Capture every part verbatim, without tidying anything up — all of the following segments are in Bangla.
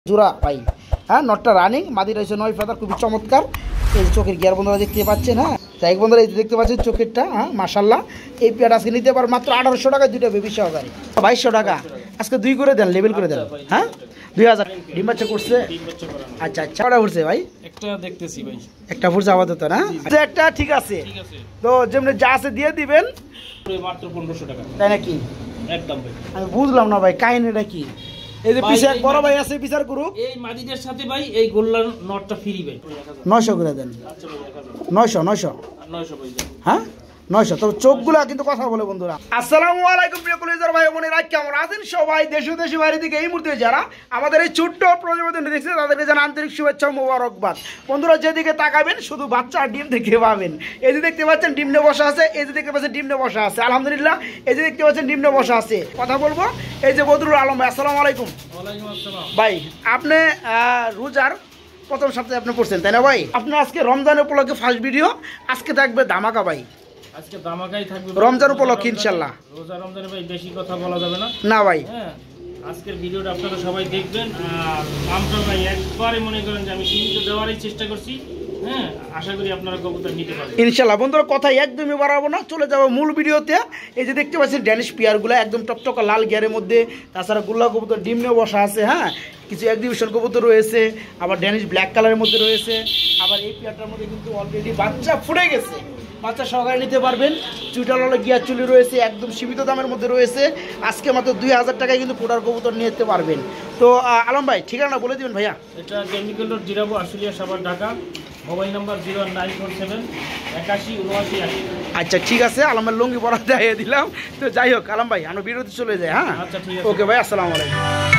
জোড়া ভাই হ্যাঁ নটটা রানিং মাদি রয়েছে নয় ফাদার খুবই চমৎকার। এই চোখের গিয়ার বন্ধুরা দেখতে পাচ্ছেন। হ্যাঁ তাই বন্ধুরা এই দেখতে পাচ্ছেন চোখেরটা হ্যাঁ মাশাল্লাহ। এই পেয়ার আজকে নিতে পার মাত্র আঠারোশো টাকা দুইটা বেবি সহকারে বাইশশো টাকা আজকে দুই করে দেন লেবেল করে দেন। হ্যাঁ দুই হাজার ডিম বাচ্চা করছে। আচ্ছা আচ্ছা কটা ফুটছে ভাই? একটা দেখতেছি ভাই একটা ফুটছে আপাতত না একটা ঠিক আছে তো যেমনি যা আছে দিয়ে দিবেন মাত্র পনেরোশো টাকা তাই নাকি? একদম ভাই আমি বুঝলাম না ভাই কাহিনীটা কি? এই যে পিছে বড় ভাই আছে বিচার করুক এই মাদিদের সাথে ভাই এই গোল্লার নটটা ফ্রি ভাই নয়শো করে দেন। নয়শো নয়শো নয়শো হ্যাঁ নয়শো তবে চোখগুলা কিন্তু কথা বলে বন্ধুরা। আসসালামু আলাইকুম প্রিয় কলেজার ভাই বোনেরা কেমন আছেন সবাই? দেশ ও দেশের বাইরে থেকে এই মুহূর্তে যারা আমাদের এই ছোট্ট প্রতিবেদন দেখছে তাদেরকে জানা আন্তরিক শুভেচ্ছা মোবারকবাদ। বন্ধুরা যেদিকে তাকাবেন শুধু বাচ্চা আর ডিম দেখে পাবেন। এই যে দেখতে পাচ্ছেন ডিম নিয়ে বসা আছে, এই যে দেখতে পাচ্ছেন ডিম নিয়ে বসা আছে আলহামদুলিল্লাহ। এই যে দেখতে পাচ্ছেন ডিম নিয়ে বসা আছে। কথা বলবো এই যে বদরুল আলম ভাই আসসালামু আলাইকুম। ওয়ালাইকুম আসসালাম ভাই আপনি রোজার প্রথম সপ্তাহে আপনি পড়ছেন তাই না ভাই? আপনার আজকে রমজান উপলক্ষে ফার্স্ট ভিডিও আজকে থাকবে ধামাকা ভাই। আজকে ধামাকাই থাকবে রমজান উপলক্ষে ইনশাআল্লাহ। রোজা রমজানে ভাই বেশি কথা বলা যাবে না না ভাই। হ্যাঁ আজকের ভিডিওটা আপনারা সবাই দেখবেন আর আমরা ভাই একবারে মনে করেন যে আমি সীমিত দেওয়ারই চেষ্টা করছি। হ্যাঁ আশা করি আপনারা কবুতর নিতে পারবেন ইনশাআল্লাহ। বন্ধুরা কথা একদমই বাড়াবো না, চলে যাবো মূল ভিডিওতে। এই যে দেখতে পাচ্ছেন ড্যানিশ পিয়ারগুলো একদম টকটকা লাল গিয়ারের মধ্যে, তাছাড়া গুল্লা কবুতর ডিম নিয়ে বসা আছে। হ্যাঁ কিছু এক্সিবিশন কবুতর রয়েছে, আবার ড্যানিশ ব্ল্যাক কালারের মধ্যে রয়েছে, আবার এই পিয়ারটার মধ্যে কিন্তু অলরেডি বাচ্চা ফুটে গেছে। বাচ্চা সহকারে নিতে পারবেন। চুইটাল গিয়ার চুলি রয়েছে, একদম সীমিত দামের মধ্যে রয়েছে। আজকে মাত্র দুই হাজার টাকায় কিন্তু ফুটার কবুতর নিয়ে যেতে পারবেন। তো আলম ভাই ঠিকানা বলে দিবেন ভাইয়া। এটা chemical road Zirabo Ashulia Savar Dhaka, mobile number zero nine four seven একাশি উনআশি আশি। আচ্ছা ঠিক আছে আলম ভাই লুঙ্গি পরা দিয়ে দিলাম। তো যাই হোক আলম ভাই আমরা বিরতি চলে যাই। হ্যাঁ আচ্ছা ঠিক আছে ওকে ভাই আসসালামু আলাইকুম।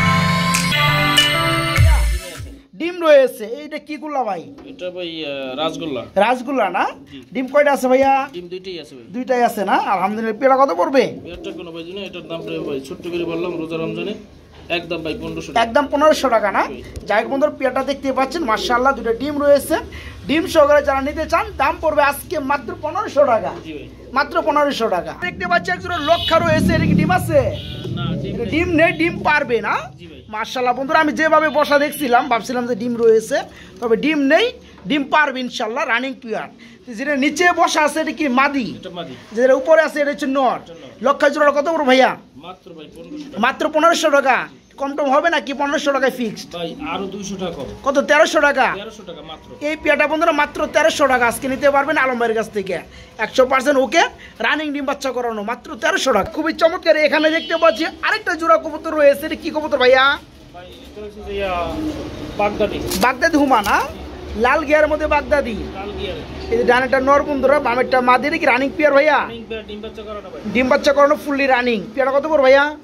ডিম রয়েছে এইটা কি গুল্লা ভাই? এটা ভাই রাজগোল্লা। রাজগোল্লা না? ডিম কয়টা আছে ভাইয়া? ডিম দুইটাই আছে ভাই। দুইটাই আছে না আলহামদুলিল্লাহ। পেয়ারা কত পড়বে? পেয়ারটা কোনো ভাই জানেন এটার দাম ভাই ছোট্ট করে বললাম রোজা রমজানে একদম ভাই পনেরোশো টাকা একদম পনেরোশো টাকা না? যাই বন্ধুরা পেয়ারটা দেখতে পাচ্ছেন মাশাআল্লাহ দুটো ডিম রয়েছে। ডিম সহকারে যারা নিতে চান দাম পড়বে আজকে মাত্র পনেরোশো টাকা মাত্র পনেরোশো টাকা। দেখতে পাচ্ছি একজন লক্ষা রয়েছে। এটা কি ডিম আছে? ডিম নেই ডিম পারবে না মাশাআল্লাহ। বন্ধুরা আমি যেভাবে বসা দেখছিলাম ভাবছিলাম যে ডিম রয়েছে, তবে ডিম নেই, ডিম পারবে ইনশাআল্লাহ। রানিং পিয়ার যেটা নিচে বসা আছে এটা কি মাদি, যেটা উপরে আছে এটা হচ্ছে নর। লক্ষা জোড়া কত বড় ভাইয়া? মাত্র পনেরোশো টাকা। কম টম হবে নাকি পনেরোশো টাকায় ফিক্সড? আরো দুইশো টাকা কত? তেরোশো টাকা। এই পেয়ারটা বন্ধুরা মাত্র তেরোশো টাকা আজকে নিতে পারবেন আলম ভাইয়ের কাছ থেকে। একশো পার্সেন্ট ওকে রানিং ডিম বাচ্চা করানো মাত্র তেরোশো টাকা। খুবই চমৎকার। এখানে দেখতে পাচ্ছি আরেকটা জোড়া কবুতর রয়েছে। এটা কি কবুতর ভাইয়া? বাগদাদি হুমা না? লাল গিয়ারের মধ্যে বাগদাদি। এই যে ডানেরটা নর বন্ধুরা, বামেরটা মাদি। কি রানিং পেয়ার ভাইয়া? ডিম বাচ্চা করানো ফুললি রানিং। পেয়ারটা কত বড় ভাইয়া?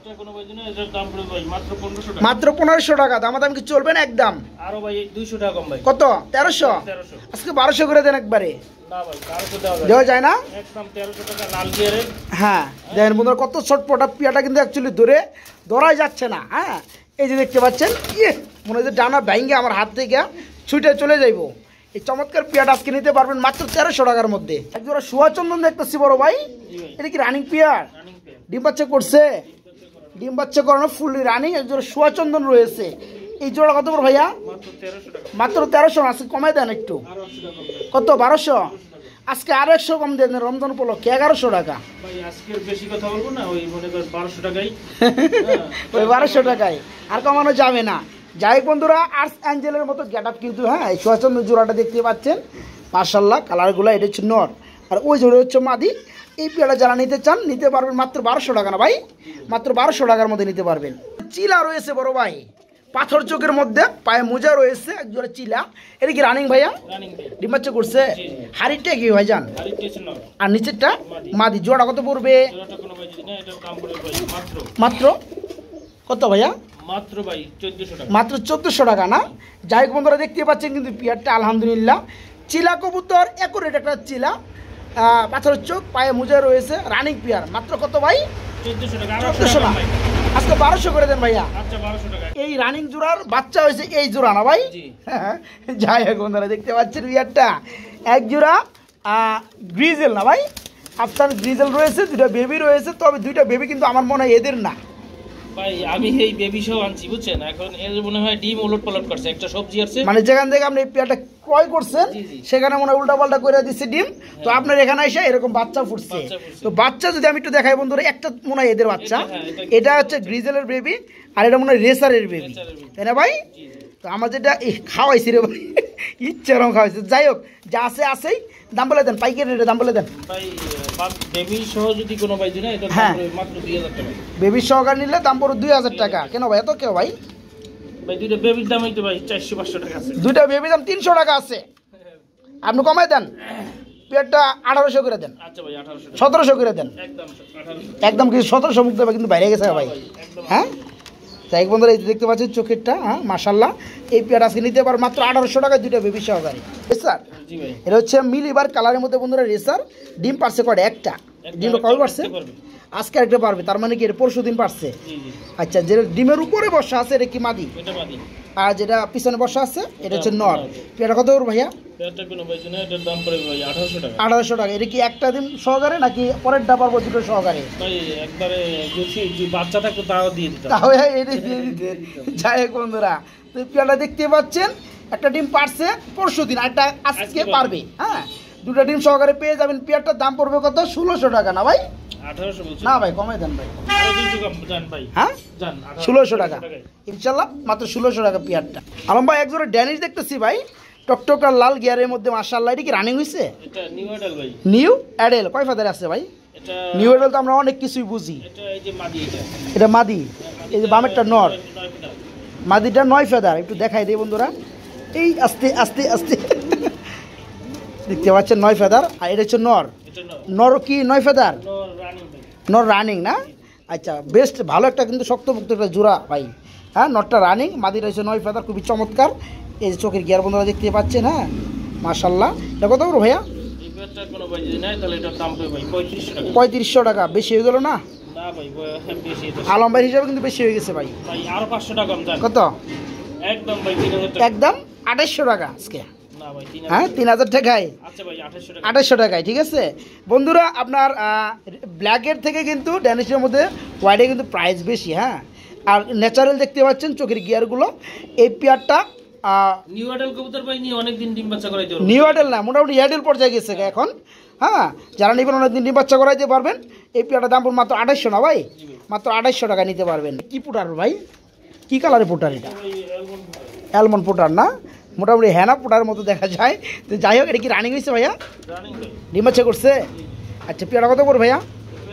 মাত্র পনেরোশো টাকা। দাম দাম কি চলবে না একদম? আরো ভাই দুইশো টাকা কম ভাই। কত? তেরোশো। আজকে বারোশো করে দেন একবারে। দেওয়া যায় না? হ্যাঁ দেখেন বন্ধুরা কত ছটপটা পিয়াটা কিন্তু অ্যাকচুয়ালি ধরে ধরাই যাচ্ছে না। হ্যাঁ এই যে দেখতে পাচ্ছেন ইয়ে মনে হচ্ছে ডানা ব্যাঙ্গে আমার হাত থেকে ছুটে চলে যাইব। এই চমৎকার পিয়াটা আজকে নিতে পারবেন মাত্র তেরোশো টাকার মধ্যে। একজোড়া সুয়াচন্দন দেখতেছি বড় ভাই। এটা কি রানিং পিয়ার? ডিম বাচ্চা করছে? ডিম বাচ্চা করানো ফুললি রানিং। একজোড়া সুয়াচন্দন রয়েছে। এই জোড়া কত বড় ভাইয়া? মাত্র তেরোশো। আজকে কমাই দেন একটু। কত? বারোশো। আজকে আরো একশো কম দেন রমজান উপলক্ষে এগারোশো টাকা। ওই বারোশো টাকায় আর কমানো যাবে না। যাই বন্ধুরা আর্টস অ্যাঞ্জেলের মতো গেট আপ কিন্তু। হ্যাঁ এই সুয়াচন্দন জোড়াটা দেখতে পাচ্ছেন মাশাআল্লাহ। কালারগুলো এটা হচ্ছে নর আর ওই জোড়া হচ্ছে মাদি। এই পেয়ারা যারা নিতে চান নিতে পারবেন মাত্র বারোশো টাকা না ভাই? মাত্র বারোশো টাকার মধ্যে নিতে পারবেন। চিলা রয়েছে বড় ভাই, পাথর চোখের মধ্যে পায়ে মোজা রয়েছে, একজোড়া চিলা। এটা কি রানিং ভাইয়া? ডিম বাচ্চা করছে? হাড়িটা কি ভাই জান? আর নিচেরটা মাদি। জোড়া কত পড়বে? মাত্র কত ভাইয়া? মাত্র ভাই চোদ্দশো টাকা। মাত্র চোদ্দশো টাকা না? যাই বন্ধুরা দেখতে পাচ্ছেন কিন্তু পিয়ারটা আলহামদুলিল্লাহ চিলা কবুতর একুরেট একটা চিলা, পাথরের চোখ, পায়ে মোজা রয়েছে, রানিং পিয়ার। মাত্র কত ভাই? চোদ্দশো টাকা। চোদ্দশো টাকা আজকে বারোশো করে দেন ভাইয়া। এই রানিং জোড়ার বাচ্চা হয়েছে এই জোড়া না ভাই? যাই হোক বন্ধুরা দেখতে পাচ্ছেন পিয়ারটা এক জোড়া গ্রিজেল না ভাই? আফটার গ্রিজেল রয়েছে, দুইটা বেবি রয়েছে। তবে দুইটা বেবি কিন্তু আমার মনে হয় এদের না। ভাই আমি এই বেবি সহ আনছি বুঝছেন, এখন এর মনে হয় ডিম উলট পালট করছে, একটা সবজি আছে মানে যেখান থেকে আপনি এই পেয়ারটা ক্রয় করছেন সেখানে মনে হয় উল্টা পাল্টা করে দিচ্ছে ডিম, তো আপনার এখানে এসে এরকম বাচ্চা ফুটছে। তো বাচ্চা যদি আমি একটু দেখাই বন্ধুরা, একটা মনে হয় এদের বাচ্চা, এটা হচ্ছে গ্রিজেলের বেবি আর এটা মনে হয় রেসারের বেবি, তাই না ভাই? তো আমার যেটা খাওয়াইছি রে ভাই, ইচ্ছা রকম খাওয়াইছে। যাই হোক, যা আছে আছেই। দাম বলে দেন, পাইকারি রেটে দাম বলে দেন ভাই। বেবি সহ যদি কোনো ভাই দিনা এটা হ্যাঁ মাত্র দুই হাজার টাকা। বেবি সহকার নিলে দাম পড়ো দুই হাজার টাকা। কেন ভাই এত কেন ভাই? ভাই দুইটা বেবির দাম হইতো ভাই চারশো পাঁচশো টাকা আছে। দুইটা বেবির দাম তিনশো টাকা আছে, আপনি কমাই দেন। পেয়ারটা আঠারোশো করে দেন। আচ্ছা ভাই আঠারোশো সতেরোশো করে দেন। একদম একদম কিছু সতেরোশো মুখ দেবে কিন্তু বাইরে গেছে ভাই। হ্যাঁ তাই বন্ধুরা এই দেখতে পাচ্ছেন চোখেরটা, হ্যাঁ মাশাল্লাহ। এই পেয়ার আজকে নিতে পার মাত্র আঠারোশো টাকায় দুইটা বেবি সহকারী রেসার। এটা হচ্ছে মিলিবার কালারের মধ্যে বন্ধুরা রেসার। ডিম পারছে কটা? একটা। ডিমটা কবে পারছে? আজকে একটা পারবে, তার মানে কি এটা পরশু দিন পারছে। আচ্ছা, যেটা ডিমের উপরে বসা আছে এটা কি মাদি, আর যেটা পিছনে বসা আছে এটা হচ্ছে নর। পেয়ারটা কত করে ভাইয়া? আঠারোশো টাকা। এটা কি একটা দিন সহকারে নাকি পরের ডাবার দুটো সহকারে? যাই হোক বন্ধুরা, তো পেয়ারটা দেখতে পাচ্ছেন একটা ডিম পারছে পরশু দিন, একটা আজকে পারবে। হ্যাঁ দুটো ডিম সহকারে পেয়ে যাবেন। পেয়ারটার দাম পড়বে কত? ষোলোশো টাকা না ভাই? না ভাই কমাই দেন ভাই। হ্যাঁ ষোলোশো টাকা ইনশাল্লাহ, মাত্র ষোলোশো টাকা পেয়ারটা। আলম ভাই একজোড়া ড্যানিশ দেখতেছি ভাই, টকটকা লাল গিয়ারের মধ্যে মাশাআল্লাহ। এটা কি রানিং হয়েছে? New Adele. কয় ফাদার আছে ভাই? নিউ অ্যাডেল তো আমরা অনেক কিছুই বুঝি। এটা মাদি, এই যে বামেরটা নর, মাদিটা নয় ফেদার। একটু দেখাই দিই বন্ধুরা, এই আস্তে আস্তে আস্তে দেখতে পাচ্ছেন নয় ফেদার। আর এটা হচ্ছে নর। নর কি নয় ফেদার? নর রানিং না? আচ্ছা বেস্ট, ভালো একটা কিন্তু শক্তপোক্ত একটা জোড়া ভাই। হ্যাঁ নরটা রানিং, মাদিটা হচ্ছে নয় ফেদার, খুবই চমৎকার। এই যে চোখের গিয়ার বন্ধুরা দেখতে পাচ্ছেন। হ্যাঁ মাশাল্লাহ। এটা কত বড় ভাইয়া? পঁয়ত্রিশশো টাকা। বেশি হয়ে গেল না? আলম ভাই হিসাবে কিন্তু বেশি হয়ে গেছে ভাই। কত? একদম আঠাইশশো টাকা আজকে। হ্যাঁ তিন হাজার টাকায়, আঠাইশশো টাকায়। ঠিক আছে বন্ধুরা, আপনার ব্ল্যাকের থেকে কিন্তু ড্যানিশের মধ্যে হোয়াইটে কিন্তু প্রাইস বেশি। হ্যাঁ আর ন্যাচারাল দেখতে পাচ্ছেন চোখের গিয়ারগুলো। এই পেয়ারটা নিউ অ্যাডেল কবুতর ভাই নিয়ে অনেক দিন ডিম বাচ্চা করাইতে পারবেন। নিউ অ্যাডেল না, মোটামুটি অ্যাডেল পর্যায়ে গেছে এখন। হ্যাঁ যারা নেবেন অনেক দিন ডিম বাচ্চা করাইতে পারবেন। এই পেয়ারটার দাম মাত্র আঠাইশশো না ভাই? মাত্র আঠাইশশো টাকা নিতে পারবেন। কি পুটার ভাই? কি কালারের পুটার এটা? অ্যালমন্ড পুটার না? মোটামুটি হ্যানা পুটার মতো দেখা যায়। তো যাই হোক, এটা কি রানিং হয়েছে ভাইয়া? ডিম বাচ্চা করছে? আচ্ছা পেয়ারটা কত করে ভাইয়া?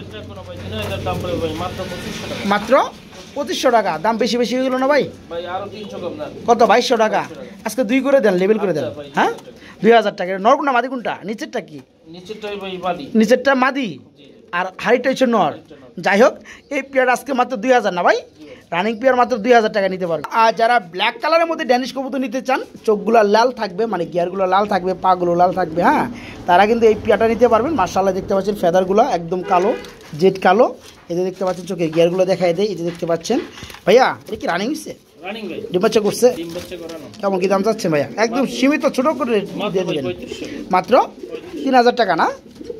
মাত্র পঁচিশশো টাকা। দাম বেশি বেশি হয়ে গেল না ভাই? কত? বাইশশো টাকা। আজকে দুই করে দেন, লেবেল করে দেন। হ্যাঁ দুই হাজার টাকা। নর কোনটা মাদি কোনটা? নিচেরটা কি? নিচেরটা মাদি আর হাইটটা হচ্ছে নর। যাই হোক, এই পেয়ার আজকে মাত্র দুই হাজার না ভাই? রানিং পেয়ার মাত্র দুই হাজার টাকা নিতে পারবে। আর যারা ব্ল্যাক কালারের মধ্যে ড্যানিশ কবুতর নিতে চান, চোখগুলো লাল থাকবে, মানে গিয়ারগুলো লাল থাকবে, পাগুলো লাল থাকবে, হ্যাঁ তারা কিন্তু এই পেয়ারটা নিতে পারবেন। মাশাআল্লাহ দেখতে পাচ্ছেন ফেদারগুলো একদম কালো, জেড কালো। এই যে দেখতে পাচ্ছেন চোখের গিয়ারগুলো দেখাই দেয়। এই যে দেখতে পাচ্ছেন ভাইয়া, এটা কি রানিং হচ্ছে? ডিম বাচ্চা করছে? কেমন কি দাম চাচ্ছেন ভাইয়া? একদম সীমিত ছোট করে দিয়ে দেবেন। মাত্র তিন হাজার টাকা না?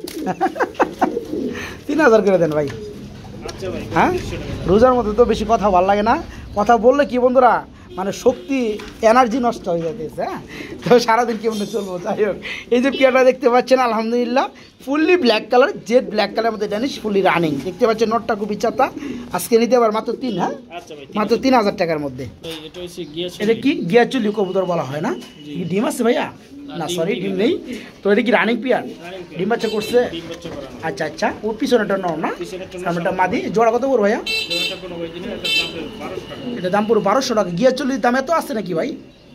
তিন হাজার করে দেন ভাই। হ্যাঁ রোজার মধ্যে তো বেশি কথা ভালো লাগে না, কথা বললে কি বন্ধুরা মানে শক্তি এনার্জি নষ্ট হয়ে যাচ্ছে। হ্যাঁ তো সারাদিন কেমন চলবো। যাই হোক, এই যে পেয়ারটা দেখতে পাচ্ছেন আলহামদুলিল্লাহ fully black colour, jet black কালারের মধ্যে ড্যানিশ, ফুললি রানিং। দেখতে পাচ্ছেন নটটা খুবই চাতা। আজকে নিতে পার মাত্র তিন। হ্যাঁ মাত্র তিন হাজার টাকার মধ্যে। এটা কি গিয়ার চুলি কবুতর বলা হয় না? ডিম আছে ভাইয়া? না সরি ডিম নেই। তো এটা কি রানিং পেয়ার? ডিম বাচ্চা করছে? আচ্ছা আচ্ছা। ওর পিছনেটা নর না, সামনেটা মাদি। জোড়া কত করে ভাইয়া? এটা দাম পুরো বারোশো টাকা। গিয়ার চল্লিশ দাম এত আছে নাকি ভাই?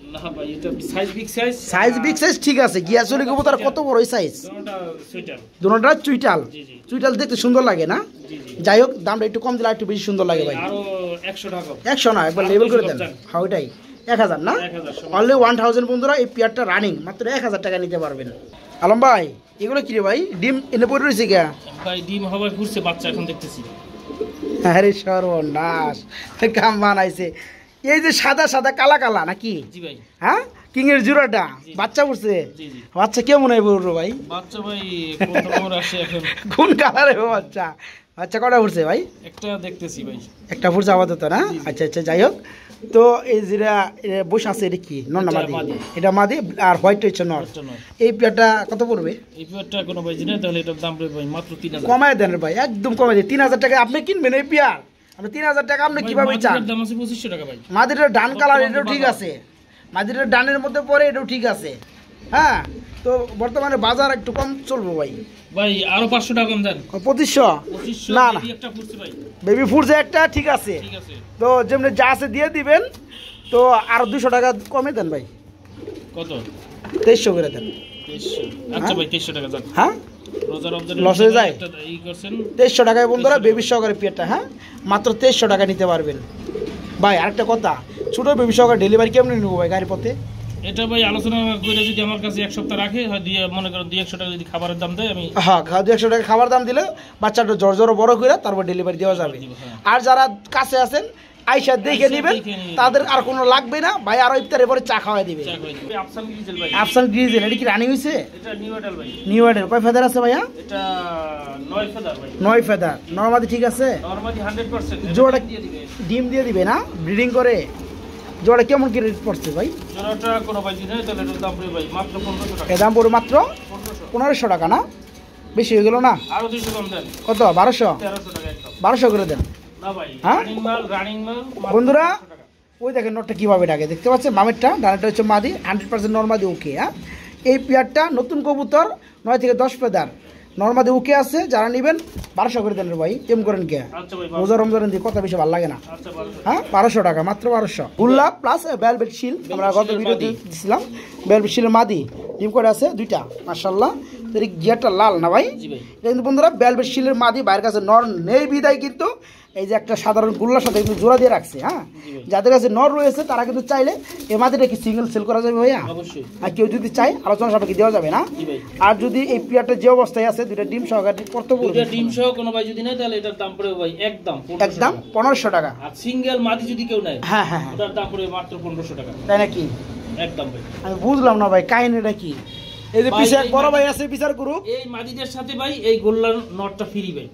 সাইজ বিগ সাইজ ঠিক আছে। গিয়ার চল্লিশ কবুতর কত বড় সাইজ? দুটোটা চুইটাল। চুইটাল দেখতে সুন্দর লাগে না? যাই হোক, দামটা একটু কম দিলে একটু বেশি সুন্দর লাগে ভাই। একশো না, একবার লেবেল করে দেন। হ্যাঁ ওইটাই এক হাজার না? অনলি ওয়ান থাউজেন্ড বন্ধুরা। এই পেয়ারটা রানিং, মাত্র এক হাজার টাকা নিতে পারবেন। আলম ভাই এগুলো কি রে ভাই? ডিম এনে পড়ে রয়েছে কে ভাই? ডিম হবার ঘুরছে বাচ্চা এখন দেখতেছি। আরে সর্বনাশ, কাম বানাইছে। এই যে সাদা সাদা কালা কালা নাকি? জি ভাই। হ্যাঁ কিং এর জোড়াটা বাচ্চা পড়ছে? বাচ্চা কেমন হয় বলবো ভাই? বাচ্চা ভাই কোন রকমের আসে এখন? কোন কালারে বাচ্চা? আচ্ছা কটা ফুটছে ভাই? একটা দেখতেছি ভাই। একটা ফুটছে আপাতত না? আচ্ছা আচ্ছা যাই হোক। তো এই যেটা বসে আছে এটা কি নর না মাদি? এটা মাদি আর হোয়াইট হচ্ছে নর। এই পেয়ারটা কত পড়বে? এই পেয়ারটা কোনো ভাই জানেন তাহলে এটার দাম পড়বে ভাই মাত্র তিন হাজার। কমায় দেন ভাই, একদম কমায় দেন। তিন হাজার টাকা আপনি কিনবেন এই পেয়ার? আপনি তিন হাজার টাকা আপনি কিভাবে চান? দাম আছে পঁচিশশো টাকা ভাই। মাদিটার ডান কালার এটাও ঠিক আছে, মাদিটার ডানের মধ্যে পড়ে এটাও ঠিক আছে। হ্যাঁ, তো বর্তমানে বাজার একটু কম চলবো ভাই। ভাই আরো পাঁচশো টাকা কম দেন। পঁচিশশো? না না, একটা ফুটছে ভাই, বেবি ফুটছে একটা, ঠিক আছে। ঠিক আছে, তো যেমনি যা আছে দিয়ে দিবেন। তো আরো দুশো টাকা কমে দেন ভাই। কত? তেইশশো করে দেন। তেইশশো? আচ্ছা ভাই তেইশশো টাকা যান। হ্যাঁ, লস হয়ে যায়। তেইশশো টাকায় বন্ধুরা বেবি সহকারে পেয়ারটা, হ্যাঁ মাত্র তেইশশো টাকা নিতে পারবেন ভাই। আরেকটা কথা, ছোটো বেবি সহকারে ডেলিভারি কেমন নেবো ভাই গাড়ির পথে? এটা ভাই আলোচনা করে যদি আমার কাছে এক সপ্তাহ রাখে হয় দিয়ে মনে করেন দুই একশো টাকা যদি খাবারের দাম দেয় আমি, হ্যাঁ দু একশো টাকা খাবার দাম দিলে বাচ্চাটা জ্বর জ্বর বড় করে তারপর ডেলিভারি দেওয়া যাবে। আর যারা কাছে আছেন আইসা দেখে নেবেন, তাদের আর কোনো লাগবে না ভাই। আরো ইফতারের পরে চা খাওয়াই দিবে। আফসান গ্রিজেল, এটা কি রানিং হয়েছে? New Adele. কয় ফেদার আছে ভাইয়া? এটা নয় ফেদার ভাই। নয় ফেদার। নরমাদি ঠিক আছে? নরমাদি হান্ড্রেড পার্সেন্ট। জোড়া ডিম দিয়ে দিবে না ব্রিডিং করে? জোড়া কেমন কি রেট পড়ছে ভাই? জোড়াটা কোনো ভাই দিনে তাহলে এর দাম পড়বে ভাই মাত্র পনেরোশো টাকা। এর দাম পড়বে মাত্র পনেরোশো টাকা না? বেশি হয়ে গেল না? আরো দুইশো কম দেন। কত? বারোশো? তেরোশো টাকা একদম। বারোশো করে দেন। না ভাই, হ্যাঁ রানিং মাল, রানিং মাল বন্ধুরা। ওই দেখেন নটটা কীভাবে ডাকে, দেখতে পাচ্ছেন? মামেরটা ডানাটা হচ্ছে মাদি, হান্ড্রেড পার্সেন্ট নর্মাদি ওকে। হ্যাঁ, এই পেয়ারটা নতুন কবুতর, নয় থেকে দশ পেদার নর্মাদি ওকে আছে। যারা নেবেন বারোশো করে দেন রে ভাই। কেমন করেন কে? রোজা রমজানের দিয়ে কথা বেশি ভালো লাগে না। হ্যাঁ, বারোশো টাকা মাত্র, বারোশো। গুল্লা প্লাস ভেলভেট শিল, আমরা গত ভিডিও দিয়েছিলাম। ভেলভেট শিলের মাদি ডিম করে আছে দুইটা, মাশাআল্লাহ। তো এই গিয়ারটা লাল না ভাই? এটা কিন্তু বন্ধুরা ভেলভেট শিলের মাদি, বাইরের কাছে নর নেই বিদায় কিন্তু এই যে একটা সাধারণ গুল্লার সাথে কিন্তু জোড়া দিয়ে রাখছে। হ্যাঁ, যাদের কাছে নর রয়েছে তারা কিন্তু চাইলে এই মাদিটা কি সিঙ্গেল সেল করা যাবে ভাইয়া? আর কেউ যদি চাই আলোচনা সাপেক্ষে দেওয়া যাবে না? আর যদি এই পেয়ারটা যে অবস্থায় আছে দুইটা ডিম সহকারে কত পড়বে? ডিম সহ কোনো ভাই যদি নেয় তাহলে এটার দাম পড়বে ভাই একদম একদম পনেরোশো টাকা। আর সিঙ্গেল মাদি যদি কেউ নেয়, হ্যাঁ হ্যাঁ, ওটার দাম পড়বে মাত্র পনেরোশো টাকা। তাই নাকি? একদম ভাই। আমি বুঝলাম না ভাই কাহিনীটা কি। এই যে পিছে এক বড় ভাই আছে বিচার গ্রুপ, এই মাদিদের সাথে ভাই এই গোল্লার নটটা ফ্রি ভাই।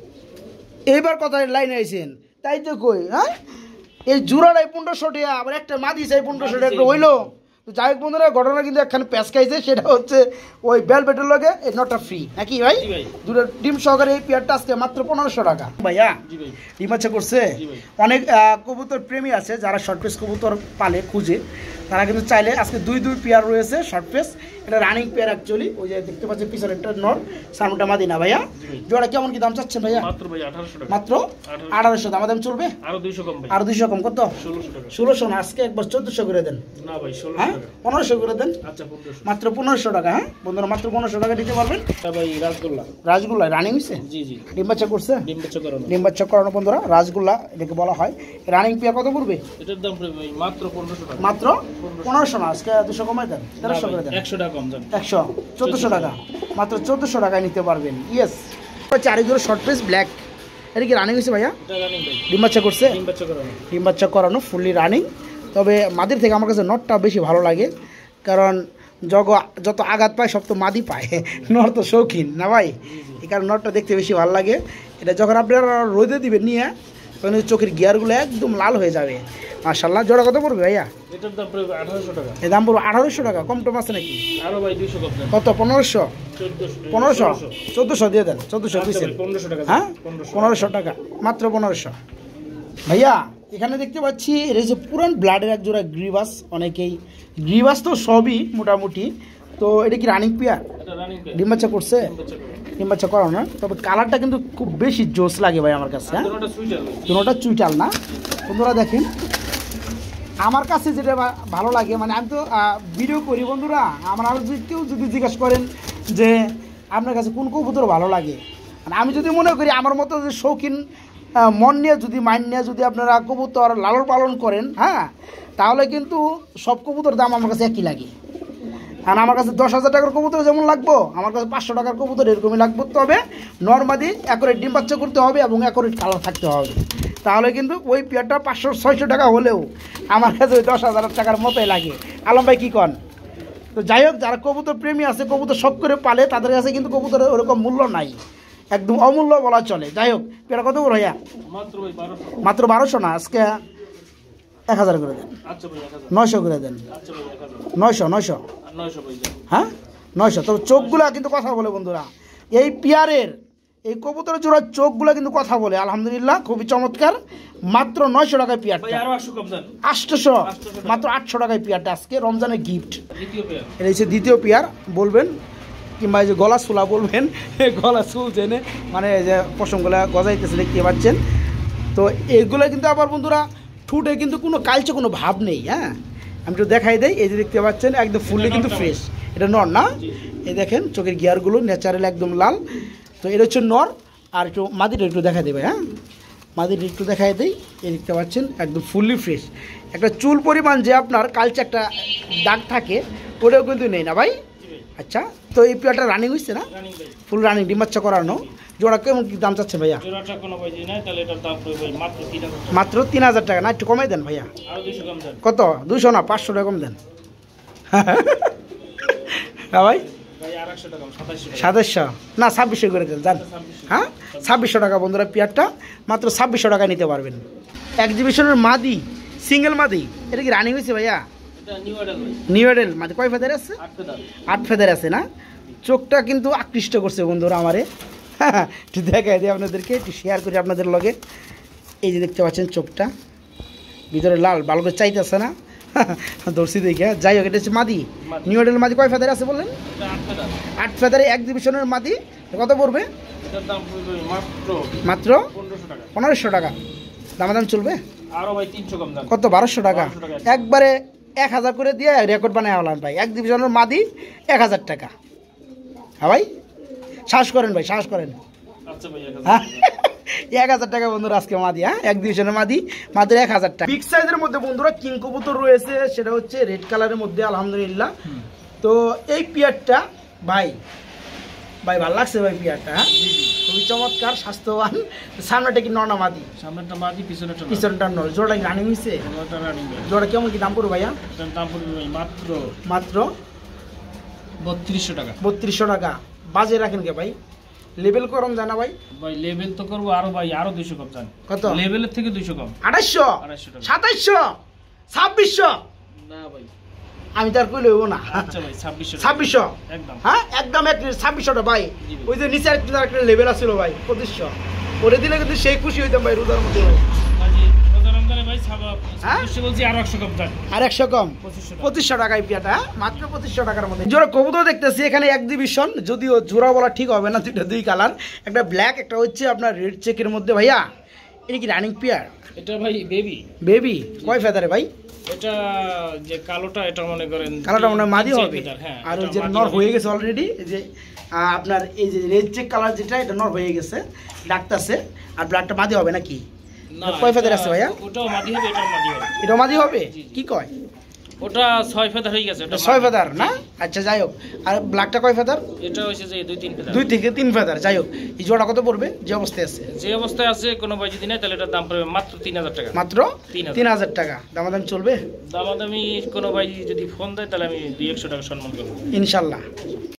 এইবার কথা লাইনে আইছেন তাই তো কই। হ্যাঁ, এই জোড়াটাই পনেরোশো টাকা, আবার একটা মাদি চাই পনেরোশো টাকা হইলো। তো যাই হোক বন্ধুরা, ঘটনা কিন্তু একখানে প্যাঁচ খাইছে, সেটা হচ্ছে ওই বেলভেটের লগে এই নটটা ফ্রি নাকি ভাই? দুটো ডিম সহকারে এই পেয়ারটা আজকে মাত্র পনেরোশো টাকা ভাইয়া। ডিম আচ্ছা করছে। অনেক কবুতর প্রেমী আছে যারা শর্ট পেস কবুতর পালে খুঁজে, তারা কিন্তু চাইলে আজকে দুই দুই পেয়ার রয়েছে শর্ট পেস। এটা রানিং পেয়ার অ্যাকচুয়ালি। ওই যে দেখতে পাচ্ছেন পিছনে একটা নর, সামনেটা মাদি না ভাইয়া? জোড়া কেমন কি দাম চাচ্ছেন ভাইয়া? মাত্র ভাই আঠারোশো টাকা। মাত্র আঠারোশো দাম দাম চলবে? আরো দুইশো কম ভাই। আরো দুইশো কম কত? ষোলোশো টাকা। ষোলোশো না, আজকে একবার চোদ্দশো করে দেন। না ভাই ষোলোশো হ্যাঁ, টাকা। পনেরোশো করে দেন। আচ্ছা পনেরোশো। মাত্র পনেরোশো টাকা। হ্যাঁ বন্ধুরা, মাত্র পনেরোশো টাকা দিতে পারবেন ভাই। রাসগোল্লা, রাসগোল্লা রানিং হয়েছে? জি জি। ডিম বাচ্চা করছে? ডিম বাচ্চা করানো। ডিম বাচ্চা করানো বন্ধুরা, রাসগোল্লা এটাকে বলা হয়। রানিং পেয়ার কত পড়বে? এটার দাম পড়বে ভাই মাত্র পনেরোশো টাকা। মাত্র পনেরোশো না, আজকে দুশো কমাই দেন, তেরোশো করে দেন। একশো টাকা কম দেন। একশো চোদ্দোশো টাকা, মাত্র চোদ্দোশো টাকায় নিতে পারবেন। ইয়েস, চারিগুলো শর্ট পেস ব্ল্যাক। এটা কি রানিং হয়েছে ভাইয়া? এটা রানিং ভাই। ডিম বাচ্চা করছে? ডিম বাচ্চা করানো। ডিম বাচ্চা করানো, ফুললি রানিং। তবে মাদির থেকে আমার কাছে নটটা বেশি ভালো লাগে, কারণ জগ যত আঘাত পায় সব তো মাদি পায়, নর তো শৌখিন না ভাই। এই কারণে নটটা দেখতে বেশি ভালো লাগে। এটা যখন আপনারা রোদে দিবেন নিয়ে, তখন চোখের গিয়ারগুলো একদম লাল হয়ে যাবে। মাশাআল্লাহ। জোড়া কত পড়বে ভাইয়া? এটার দাম পড়বে আঠারোশো টাকা। এর দাম পড়বে আঠারোশো টাকা। কম টম আছে নাকি? আরো ভাই দুইশো কম দেন। কত? পনেরোশো? চোদ্দোশো। পনেরোশো? চোদ্দোশো দিয়ে দেন। চোদ্দোশো দিয়েছেন? পনেরোশো টাকা। হ্যাঁ, পনেরোশো টাকা, মাত্র পনেরোশো ভাইয়া। এখানে দেখতে পাচ্ছি এটা হচ্ছে পুরান ব্লাডের এক জোড়া গ্রিবাস। অনেকেই গ্রিবাস তো সবই মোটামুটি। তো এটা কি রানিং পেয়ার? ডিম বাচ্চা করছে? ডিম বাচ্চা করানো না, তবে কালারটা কিন্তু খুব বেশি জোস লাগে ভাই আমার কাছে। হ্যাঁ, দুটোটা চুইটাল না বন্ধুরা। দেখেন আমার কাছে যেটা ভালো লাগে, মানে আমি তো ভিডিও করি বন্ধুরা, আমার আরও যদি কেউ যদি জিজ্ঞাসা করেন যে আপনার কাছে কোন কবুতর ভালো লাগে, মানে আমি যদি মনে করি আমার মতো যে শৌখিন মন নিয়ে যদি মাইন্ড নিয়ে যদি আপনারা কবুতর লালন পালন করেন, হ্যাঁ, তাহলে কিন্তু সব কবুতর দাম আমার কাছে একই লাগে। আর আমার কাছে দশ হাজার টাকার কবুতর যেমন লাগবো, আমার কাছে পাঁচশো টাকার কবুতর এরকমই লাগবে। তবে নর্মাদি একরেট ডিম বাচ্চা করতে হবে এবং একরেট কালার থাকতে হবে, তাহলে কিন্তু ওই পেয়ারটা পাঁচশো ছয়শো টাকা হলেও আমার কাছে ওই দশ হাজার টাকার মতোই লাগে। আলম ভাই কী কন? তো যাই হোক, যারা কবুতর প্রেমী আছে, কবুতর শখ করে পালে, তাদের কাছে কিন্তু কবুতরের ওরকম মূল্য নাই। একদম অমূল্য বলা চলে। যাই হোক পেয়ারা কত বড় ভাইয়া? মাত্র ভাই বারোশো। মাত্র বারোশো না, আজকে এক হাজার করে দেন, আচ্ছা ভাই এক হাজার। নয়শো করে দেন, আচ্ছা ভাই এক হাজার। নয়শো নয়শো আর নয়শো ভাই দেন। হ্যাঁ নয়শো। তবে চোখগুলা কিন্তু কথা বলে বন্ধুরা, এই পেয়ারের এই কবুতরের জোড়ার চোখগুলো কিন্তু কথা বলে। আলহামদুলিল্লাহ খুবই চমৎকার। মাত্র নয়শো টাকায় ভাই পেয়ারটা, আরো আটশো কম দেন। আটশোশো, আটশোশো টাকা। মাত্র আটশো টাকায় পেয়ারটা আজকে রমজানের গিফট। দ্বিতীয় পেয়ার। এটা হচ্ছে দ্বিতীয় পেয়ার বলবেন, কিংবা এই যে গলা চুলা বলবেন, গলা চুল জেনে মানে এই যে পশমগুলা গজাইতেছে দেখতে পাচ্ছেন। তো এগুলো কিন্তু আবার বন্ধুরা ঠুটে কিন্তু কোনো কালচে কোনো ভাব নেই। হ্যাঁ আমি একটু দেখাই দেই, এই যে দেখতে পাচ্ছেন একদম ফুললি কিন্তু ফ্রেশ। এটা নর না, এই দেখেন চোখের গিয়ারগুলো ন্যাচারাল একদম লাল। তো এটা হচ্ছে নর। আর একটু মাদিটা একটু দেখা দেবে, হ্যাঁ মাদিটা একটু দেখাই দেই, এই দেখতে পাচ্ছেন একদম ফুললি ফ্রেশ। একটা চুল পরিমাণ যে আপনার কালচে একটা দাগ থাকে ওটাও কিন্তু নেই না ভাই। আচ্ছা তো এই পেয়ারটা রানিং হচ্ছে না? রানিং ভাই। ফুল রানিং, ডিম বাচ্চা করানো। জোড়া কেমন কি দাম চাচ্ছে ভাইয়া? জোড়াটা কোনো ভাই নাই, তাহলে এটার দাম পড়বে ভাই মাত্র তিন হাজার টাকা। মাত্র তিন হাজার টাকা না, একটু কমাই দেন ভাইয়া। আরো দুইশো কম দেন। কত? দুশো না, পাঁচশো টাকা কম দেন। হ্যাঁ ভাই ভাই আর একশো টাকা, সাতাশশো টাকা। সাতাশশো না, ছাব্বিশশো করে দেন জান। হ্যাঁ ছাব্বিশশো টাকা বন্ধুরা পেয়ারটা, মাত্র ছাব্বিশশো টাকা নিতে পারবেন। এক্সিবিশনের মাদি, সিঙ্গেল মাদি, এটা কি রানিং হয়েছে ভাইয়া? এটা নিউ অ্যাডাল ভাই। নিউ এডেল মাদি কয় ফেদার আছে? আট ফেদার। আট ফেদার আছে না? চোখটা কিন্তু আকৃষ্ট করছে বন্ধুরা আমারে। একটু দেখাই দিই আপনাদেরকে, একটু শেয়ার করি আপনাদের লগে। এই যে দেখতে পাচ্ছেন চোখটা ভিতরে লাল, ভালো করে চাইতেছে না। দর্শি দেখে। যাই হোক এটা হচ্ছে মাদি, নিউ এডেল মাদি। কয় ফেদার আছে বললেন? এটা আট ফেদার। আট ফেদারে এক্সিবিশনের মাদি। কত পড়বে? এটার দাম পড়বে মাত্র মাত্র পনেরোশো টাকা। পনেরোশো টাকা। দামাদাম চলবে? আরো ভাই তিনশো কম দেন। কত? বারোশো টাকা। বারোশো টাকা। একবারে এক হাজার করে দিয়ে রেকর্ড বানায় হলাম ভাই। এক ডিভিশনের মাদি এক হাজার টাকা। হ্যাঁ ভাই সাহস করেন ভাই, সাহস করেন। আচ্ছা ভাই এক হ্যাঁ হাজার। এক হাজার টাকা বন্ধুরা আজকে মাদি। হ্যাঁ এক ডিভিশনের মাদি মাত্র এক হাজার টাকা। বিগ সাইজের মধ্যে বন্ধুরা কিং কবুতর রয়েছে, সেটা হচ্ছে রেড কালারের মধ্যে আলহামদুলিল্লাহ। তো এই পিয়ারটা ভাই ভাই ভালো লাগছে ভাই পিয়ারটা। হ্যাঁ খুবই চমৎকার, স্বাস্থ্যবান। সামনেটা কি নর না মাদি? সামনেরটা মাদি, পিছনেরটা নর। পিছনটা নর। জোড়া কি রানিং হয়েছে? জোড়াটা রানিং ভাই। জোড়া কেমন কি দাম পড়বে ভাইয়া? এটার দাম পড়বে ভাই মাত্র মাত্র বত্রিশশো টাকা। বত্রিশশো টাকা। বাজে রাখেন কে ভাই? লেবেল করম জানা ভাই? ভাই লেভেল তো করবো আরো ভাই, আরো দুইশো কম জান। কত? লেভেলের থেকে দুইশো কম। আঠাশশো, আড়াইশো টাকা। সাতাইশশো, ছাব্বিশশো। না ভাই। আমি তার কই লইব না। আচ্ছা ভাই ছাব্বিশশো টাকা। ছাব্বিশশো একদম। হ্যাঁ একদম এক ছাব্বিশশোটা ভাই। জি ভাই। ওই যে নিচে একটা একটা লেভেল আছিল ভাই পঁচিশশো, ওরে দিলে কিন্তু সেই খুশি হইতাম ভাই রোজার মধ্যে ভাই। ভাই রোজার রমজানে ভাই ছাব্বা- হ্যাঁ? ছাব্বিশশো বলছি, আরো একশো কম জান। আর একশো কম, পঁচিশশো টাকা। পঁচিশশো টাকায় পিয়াটা। হ্যাঁ? মাত্র পঁচিশশো টাকার মধ্যে জোড়া কবুতর দেখতেছি এখানে এক্সিবিশন। যদিও জোড়া বলা ঠিক হবে না, দুইটা দুই কালার, একটা ব্ল্যাক একটা হচ্ছে আপনার রেড চেকের মধ্যে। ভাইয়া এটা কি রানিং পিয়ার? এটা ভাই বেবি। বেবি কয় ফেদারে ভাই? এটা যে কালোটা, এটা মনে করেন কালারটা মনে হয় মাদি তিন চার হবে। ফেদার, হ্যাঁ, আর ওই এটা যে মাদি নর হবে। হয়ে গেছে অলরেডি, যে আহ, আপনার এই যে রেড চেক কালার যেটা, এটা নর হয়ে গেছে ডাকতেছে। আর ব্ল্যাকটা মাদি হবে নাকি? না, কয় ফেদার এটা- আছে ভাইয়া? ওটাও মাদি হবে, এটাও মাদি হবে। এটা মাদি হবে? জি, জি। কি কয়? ওটা ছয় ফেদার হয়ে গেছে। ওটা ছয় মাদি। ফেদার না? আচ্ছা যাই হোক। আর ব্ল্যাকটা কয় ফেদার? এটা হচ্ছে যে দুই তিন ফেদার। দুই থেকে তিন ফেদার। যাই হোক এই জোড়া কত পড়বে যে অবস্থায় আছে? যে অবস্থায় আছে কোনো ভাই যদি নেয় তাহলে এটার দাম পড়বে মাত্র তিন হাজার টাকা। মাত্র তিন হাজার। তিন হাজার টাকা। দামাদাম চলবে দামাদামি কোনো ভাই যদি ফোন দেয় তাহলে আমি দুই একশো টাকা সম্মান করবো ইনশাল্লাহ।